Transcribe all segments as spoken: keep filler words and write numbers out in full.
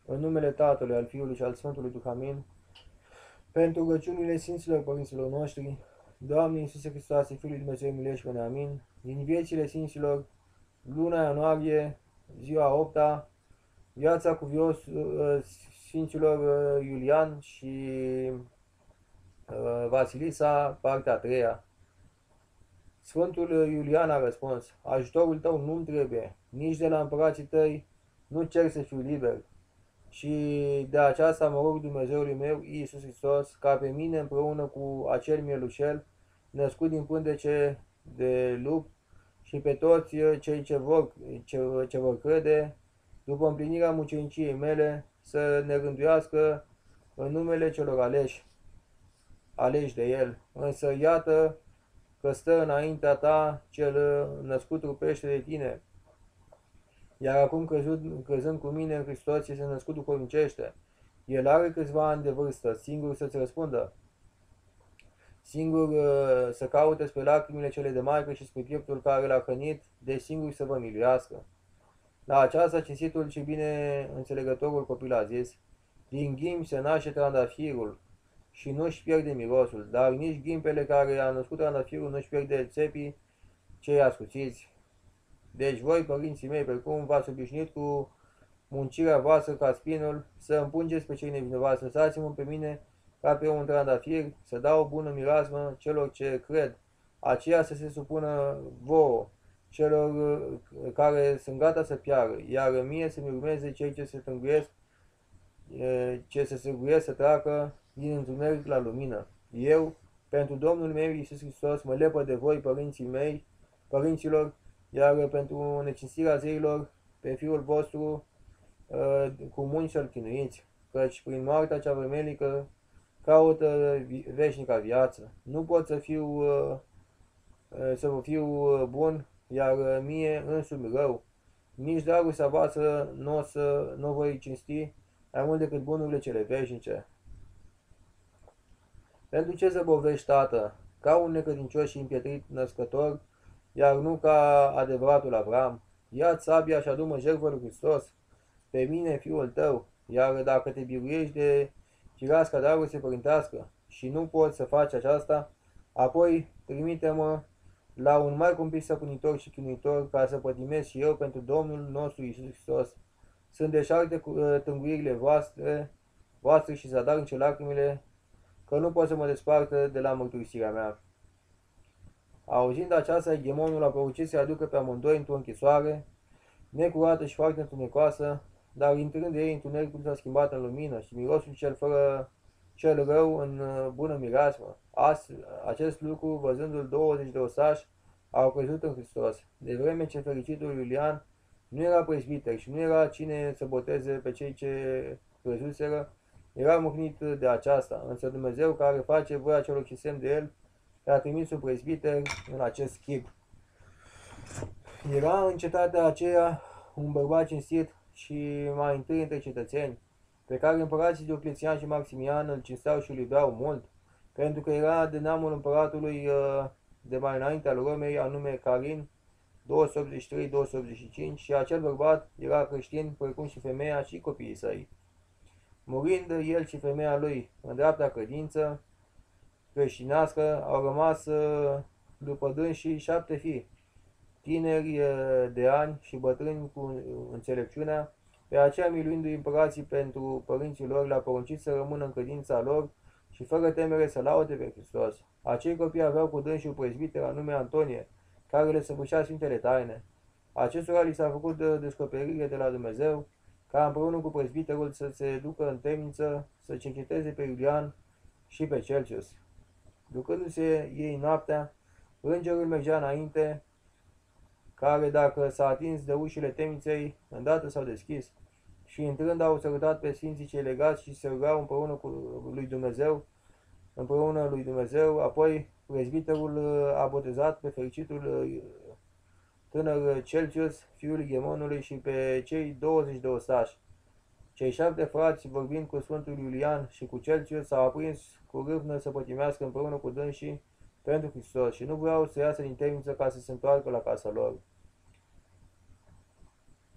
în numele Tatălui, al Fiului și al Sfântului Duh, amin. Pentru rugăciunile Sfinților Părinților noștri, Doamne Iisuse Hristoase, Fiul lui Dumnezeu, miluiește-ne, amin. Din viețile Sfinților, luna ianuarie, ziua a opta, viața cuvios Sfinților Iulian și Vasilisa, partea a treia. Sfântul Iulian a răspuns: ajutorul tău nu-mi trebuie, nici de la împărații tăi nu cer să fiu liber. Și de aceasta mă rog Dumnezeului meu, Iisus Hristos, ca pe mine împreună cu acel mielușel, născut din pântece de lup, și pe toți cei ce vor, ce, ce vor crede, după împlinirea muceniciei mele, să ne rânduiască în numele celor aleși, aleși de El. Însă iată că stă înaintea ta cel născut trupește de tine, iar acum crezând, crezând cu mine în Hristos este născut duhovnicește. El are câțiva ani de vârstă, singur să-ți răspundă, singur să caute spre lacrimile cele de maică și spre pieptul care l-a hrănit, de singur să vă miluiască. La aceasta cinstitul și bine înțelegătorul copil a zis: din ghim se naște trandafirul și nu-și pierde mirosul, dar nici ghimpele care a născut trandafirul nu-și pierde țepii cei ascuțiți. Deci voi, părinții mei, precum v-ați obișnuit cu muncirea voastră ca spinul, să împungeți pe cei nevinovați, lăsați-mă pe mine ca pe un trandafir, să dau o bună mireasmă celor ce cred, aceia să se supună vouă, celor care sunt gata să piară, iar mie să-mi urmeze cei ce se tânguiesc, ce se sârguiesc să treacă din întuneric la lumină. Eu, pentru Domnul meu Iisus Hristos, mă lepăd de voi, părinții mei, părinților, iar pentru necinstirea zeilor, pe Fiul vostru, cu munci să-l chinuiți, căci prin moartea cea vremelică caută veșnica viață. Nu pot să fiu, să vă fiu bun, iar mie însumi rău. Nici dragostea voastră nu o să nu voi cinsti mai mult decât bunurile cele veșnice. Pentru ce zăbovești, tată, ca un necredincios și împietrit născător, iar nu ca adevăratul Avram? Ia-ți sabia și adu-mă jertfă lui Hristos, pe mine, fiul tău, iar dacă te biruiești de fireasca dragoste părintească și nu poți să faci aceasta, apoi trimite-mă la un mai cumplit stăpânitor și chinuitor, ca să pătimesc și eu pentru Domnul nostru Iisus Hristos. Sunt deșarte tânguirile voastre, voastre și zadarnice lacrimile, că nu pot să mă despartă de la mărturisirea mea. Auzind aceasta, Egemonul a poruncit să-i aducă pe amândoi într-o închisoare, necurată și foarte întunecoasă, dar intrând ei, întunericul s-a schimbat în lumină și mirosul cel fără cel rău în bună mireasmă. Astfel, acest lucru, văzându-l douăzeci de osași, au crezut în Hristos, de vreme ce fericitul Iulian nu era prezbiter și nu era cine să boteze pe cei ce crezuseră, era mâhnit de aceasta, însă Dumnezeu, care face voia celor ce semn de el, i-a trimis un prezbiter în acest chip. Era în cetatea aceea un bărbat cinstit și mai întâi între cetățeni, pe care împărații Diocletian și Maximian îl cinsteau și îl iubeau mult, pentru că era de neamul împăratului de mai înainte al Romei, anume Carin, două sute optzeci și trei două sute optzeci și cinci, și acel bărbat era creștin, precum și femeia și copiii săi. Murind el și femeia lui în dreapta credință creștinească, au rămas după dânsii șapte fii, tineri de ani și bătrâni cu înțelepciunea. Pe aceea, miluindu-i împărații pentru părinții lor, le-a poruncit să rămână în credința lor și fără temere să laude pe Hristos. Acei copii aveau cu dânsi un prezbiter anume Antonie, care le săvârșea Sfintele Taine. Acestora li s-a făcut de descoperire de la Dumnezeu, ca împreună cu prezbiterul să se ducă în temniță, să cerceteze pe Iulian și pe Celsius. Ducându-se ei noaptea, îngerul mergea înainte, care, dacă s-a atins de ușile temniței, îndată s-au deschis, și intrând au sărutat pe sfinții cei legați și se rugau împreună cu lui Dumnezeu, împreună lui Dumnezeu. Apoi prezbiterul a botezat pe fericitul tânăr Celsius, fiul Gemonului, și pe cei douăzeci de ostași. Cei șapte frați, vorbind cu Sfântul Iulian și cu Celsius, s-au aprins cu râvnă să pătimească împreună cu dânsii pentru Hristos și nu vreau să iasă din temniță ca să se întoarcă la casa lor.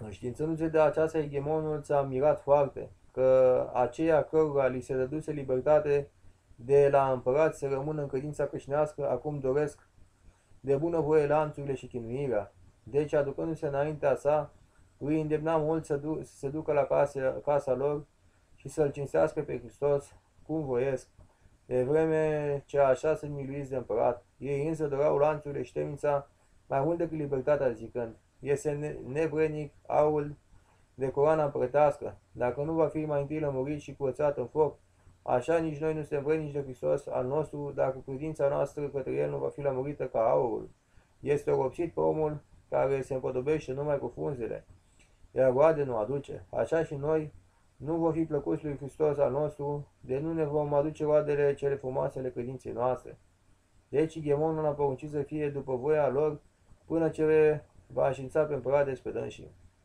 Înștiințându-se de aceasta, egemonul s-a mirat foarte, că aceia cărora li se dăduse libertate de la împărat să rămână în credința creștinească, acum doresc de bunăvoie lanțurile și chinuirea. Deci, aducându-se înaintea sa, îi îndemna mult să, du- să se ducă la casa, casa lor și să-L cinstească pe Hristos cum voiesc, de vreme ce așa sunt miluiți de împărat. Ei însă doreau lanțurile și temnița mai mult decât libertatea, zicând: este nevrednic aul de coroana împărătească, dacă nu va fi mai întâi lămurit și curățat în foc. Așa nici noi nu suntem vrednici de Hristos al nostru, dacă credința noastră către El nu va fi lămurită ca aurul. Este oropsit pe omul care se împodobește numai cu frunzele, iar roade nu aduce. Așa și noi nu vom fi plăcuți lui Hristos al nostru, de nu ne vom aduce roadele cele frumoase ale credinței noastre. Deci Igemonul a poruncit să fie după voia lor, până ce va așința pe împărat despre dânsii.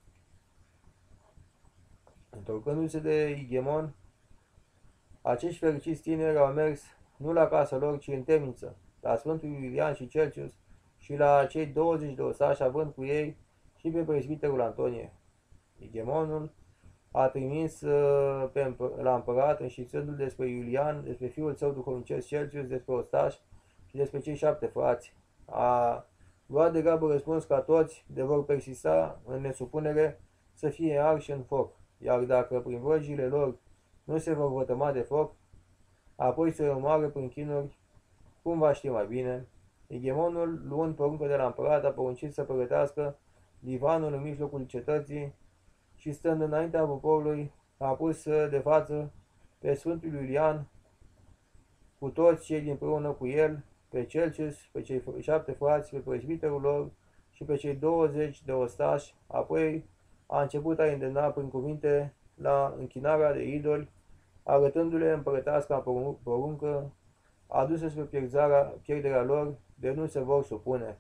Întorcându-se de Igemon, acești fericiți tineri au mers nu la casa lor, ci în temniță, la Sfântul Iulian și Celcius și la cei douăzeci de ostași, având cu ei și pe prezbiterul Antonie. Igemonul a trimis uh, pe împă- la împărat, înștiințându-l despre Iulian, despre fiul său duhovnicesc Celcius, despre ostași și despre cei șapte frați. A luat de grabă răspuns ca toți, de vor persista în nesupunere, să fie arși în foc, iar dacă prin vrăjile lor nu se vor vătăma de foc, apoi să omoară prin chinuri, cum va ști mai bine. Egemonul, luând poruncă de la împărat, a poruncit să pregătească divanul în mijlocul cetății și, stând înaintea poporului, a pus de față pe Sfântul Iulian cu toți cei dinpreună cu el, pe Celcius, pe cei șapte frați, pe prezbiterul lor și pe cei douăzeci de ostași. Apoi a început a îndemna prin cuvinte la închinarea de idoli, arătându-le împărăteasca poruncă adusă spre pierderea lor, de nu se vor supune.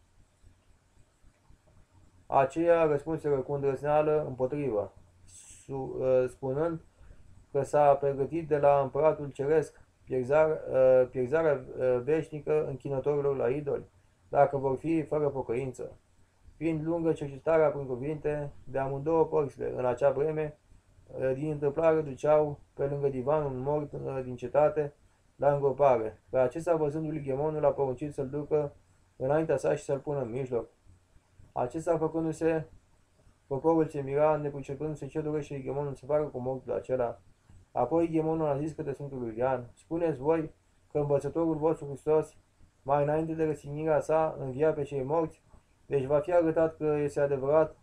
Aceia răspunseră cu îndrăzneală împotrivă, spunând că s-a pregătit de la împăratul ceresc pierzarea, pierzarea veșnică închinătorilor la idoli, dacă vor fi fără pocăință. Fiind lungă cercetarea prin cuvinte de amândouă părțile, în acea vreme, din întâmplare duceau pe lângă divanul un mort din cetate la îngropare. Pe acesta, văzându-l, Igemonul a poruncit să-l ducă înaintea sa și să-l pună în mijloc. Acesta, făcându-se, poporul se mira, nepricepându-se ce dorește Igemonul să facă cu mortul acela. Apoi Igemonul a zis către Sfântul Iulian: spuneți voi că învățătorul vostru Hristos, mai înainte de răstignirea sa, învia pe cei morți, deci va fi arătat că este adevărat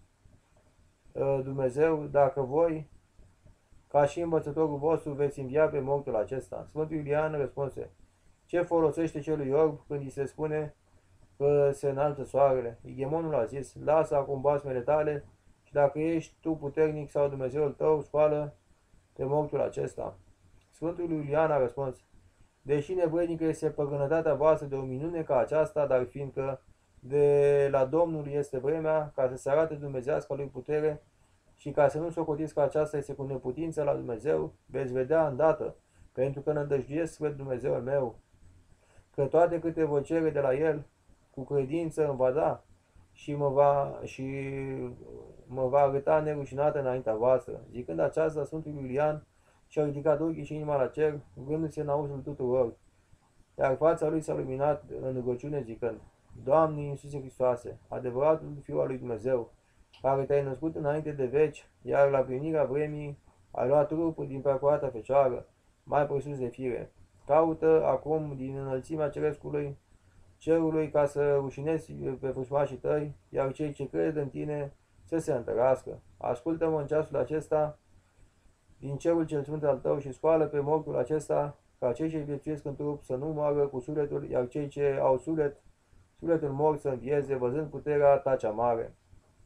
Dumnezeu, dacă voi, ca și învățătorul vostru, veți învia pe mortul acesta. Sfântul Iulian răspunse: ce folosește celui orb când îi se spune că se înalță soarele? Igemonul a zis: lasă acum basmele tale și dacă ești tu puternic sau Dumnezeul tău, scoală pe mortul acesta. Sfântul Iulian a răspuns: deși nevrednică este păgânătatea voastră de o minune ca aceasta, dar fiindcă de la Domnul este vremea ca să se arate dumnezească lui putere și ca să nu socotiți că aceasta este cu neputință la Dumnezeu, veți vedea îndată, pentru că nădăjduiesc spre Dumnezeul meu, că toate câte vă cere de la El, cu credință îmi va da și mă va, și mă va arăta nerușinată înaintea voastră. Zicând aceasta, Sfântul Iulian și-a ridicat ochii și inima la cer, rugându-se în auzul tuturor, iar fața lui s-a luminat în rugăciune zicând: Doamne Iisuse Hristoase, adevăratul Fiul al lui Dumnezeu, care te-ai născut înainte de veci, iar la plinirea vremii ai luat trupul din preacurata Fecioară, mai presus de fire. Caută acum din înălțimea cerescului cerului ca să rușinezi pe frușmașii tăi, iar cei ce cred în tine să se întărească. Ascultă-mă în ceasul acesta din cerul cel sfânt al tău și scoală pe mortul acesta, ca cei ce viețuiesc în trup să nu moară cu sufletul, iar cei ce au suflet, sufletul mort să învieze, văzând puterea ta cea mare.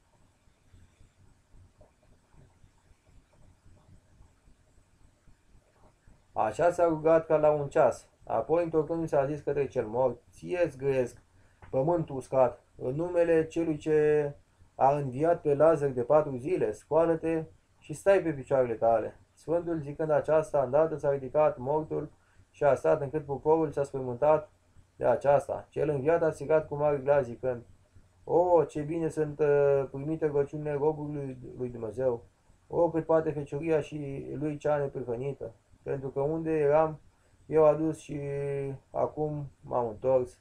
Așa s-a rugat ca la un ceas. Apoi, întorcându-se, a zis către cel mort: ție-ți grăiesc pământul uscat, în numele celui ce a înviat pe Lazar de patru zile, scoală-te și stai pe picioarele tale. Sfântul, zicând aceasta, îndată s-a ridicat mortul și a stat, încât poporul s-a spăimântat de aceasta. Cel înviat a strigat cu mare glas zicând: O, ce bine sunt uh, primite rugăciunile robului lui Dumnezeu! O, cât poate fecioria și lui cea neprihănită! Pentru că unde eram, eu adus și acum m-am întors.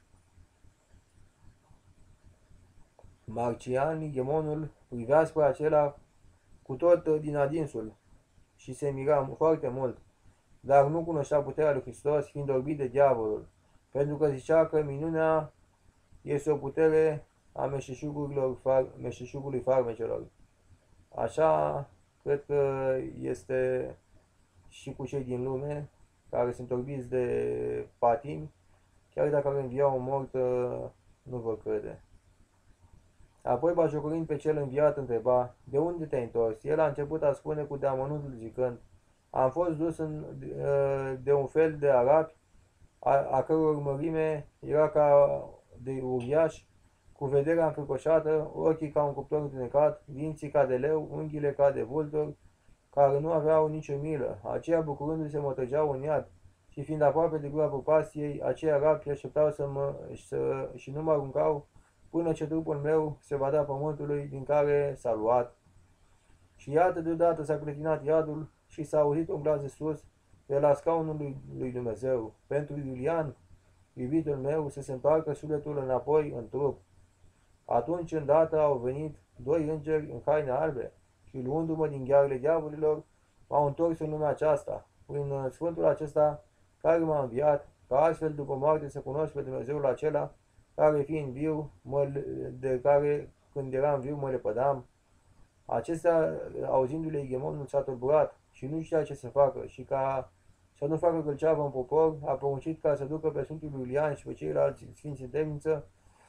Marcian, ghemonul, privea spre acela cu tot din adinsul și se mira foarte mult, dar nu cunoștea puterea lui Hristos, fiind orbit de diavolul, pentru că zicea că minunea este o putere a meșteșugului farmecelor. Așa cred că este și cu cei din lume care sunt orbiți de patimi, chiar dacă ar învia un mort, nu vor crede. Apoi, bagiocorind pe cel înviat, întreba, de unde te-ai întors? El a început a spune cu deamănuntul zicând, am fost dus în, de un fel de arabi, a, a căror mărime era ca de uriaș, cu vederea înfricoșată, ochii ca un cuptor întunecat, dinții ca de leu, unghiile ca de vulturi, care nu aveau nicio milă. Aceia, bucurându-se, mă trăgeau în iad, și fiind aproape de gura propastiei, aceia arabi așteptau să mă, să, și nu mă aruncau, până ce trupul meu se va da pământului din care s-a luat. Și iată, deodată s-a clătinat iadul și s-a auzit un glas de sus, de la scaunul lui, lui Dumnezeu, pentru Iulian, iubitul meu, să se întoarcă sufletul înapoi în trup. Atunci, îndată, au venit doi îngeri în haine albe și, luându-mă din ghearele diavolilor, m-au întors în lumea aceasta, prin Sfântul acesta care m-a înviat, ca astfel, după moarte, să cunosc pe Dumnezeul acela, care fiind viu, mă, de care când eram viu mă lepădam. Acestea, auzindu-le, Igemonul s-a tulburat și nu știa ce să facă și ca să nu facă gâlceavă în popor, a poruncit ca să ducă pe Sfântul Iulian și pe ceilalți sfinți în temniță,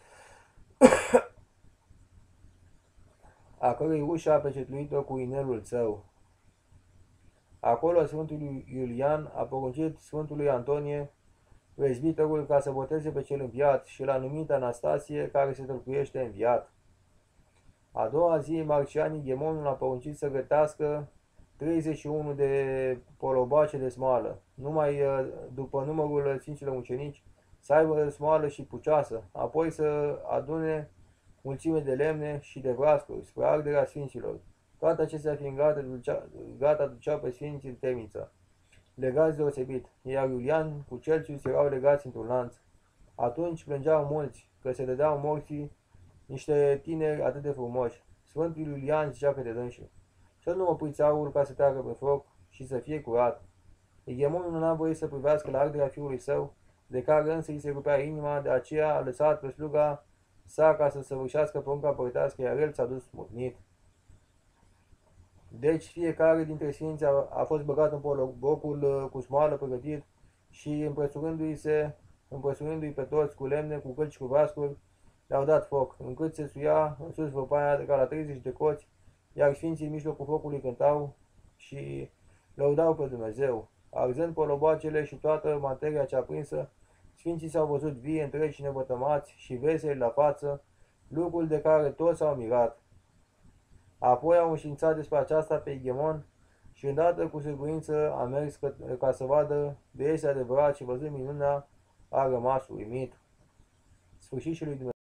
a cărei ușă a pecetluit-o cu inelul său. Acolo Sfântul Iulian a poruncit Sfântului Antonie, prezbiterul, ca să boteze pe cel înviat și l-a numit Anastasie, care se tălcuiește înviat. A doua zi, Marcianii, ghemonul, a poruncit să gătească treizeci și unu de polobace de smoală, numai după numărul Sfinților Mucenici, să aibă smoală și puceasă, apoi să adune mulțime de lemne și de vrascuri spre arderea Sfinților. Toate acestea fiind gata, ducea, gata ducea pe Sfinții în temniță, legați deosebit, iar Iulian cu Celsius erau legați într-un lanț. Atunci plângeau mulți, că se dădeau morții niște tineri atât de frumoși. Sfântul Iulian zicea către dânșii, să nu opriți aurul ca să treacă pe foc și să fie curat. Egemonul nu a voit să privească la arderea fiului său, de care însă îi se rupea inima, de aceea a lăsat pe sluga sa ca să săvârșească porunca părătească, iar el s-a dus smutnit. Deci fiecare dintre sfinți a, a fost băgat în polobocul cu smoală pregătit și împresurându-i se, împresurându-i pe toți cu lemne, cu călci, cu vascuri, le-au dat foc, încât se suia în sus văpaia ca la treizeci de coți, iar sfinții în mijlocul focului cântau și lăudau pe Dumnezeu. Arzând polobacele și toată materia cea aprinsă, sfinții s-au văzut vie, întregi și nevătămați și veseli la față, lucrul de care toți s-au mirat. Apoi au înștiințat despre aceasta pe Igemon și îndată cu siguranță a mers ca, ca să vadă de este adevărat și văzând minunea a rămas uimit. Sfârșit și lui Dumnezeu.